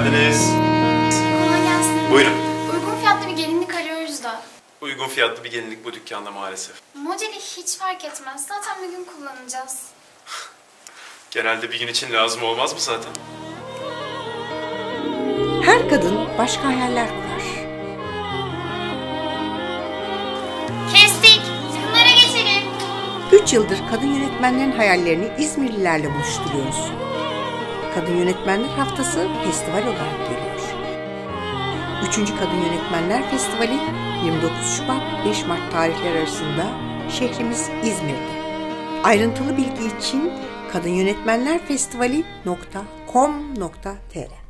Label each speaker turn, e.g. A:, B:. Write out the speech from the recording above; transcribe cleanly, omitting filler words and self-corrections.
A: geldiniz.
B: Kolay gelsin.
A: Buyurun.
B: Uygun fiyatlı bir gelinlik arıyoruz da.
A: Uygun fiyatlı bir gelinlik bu dükkanda maalesef.
B: Modeli hiç fark etmez. Zaten bir gün kullanacağız.
A: Genelde bir gün için lazım olmaz mı zaten?
C: Her kadın başka hayaller kurar.
B: Kestik. Bunlara geçelim.
C: 3 yıldır kadın yönetmenlerin hayallerini İzmirlilerle buluşturuyoruz. Kadın Yönetmenler Haftası festival olarak geliyor. 3. Kadın Yönetmenler Festivali 29 Şubat 5 Mart tarihleri arasında şehrimiz İzmir'de. Ayrıntılı bilgi için kadınyönetmenlerfestivali.com.tr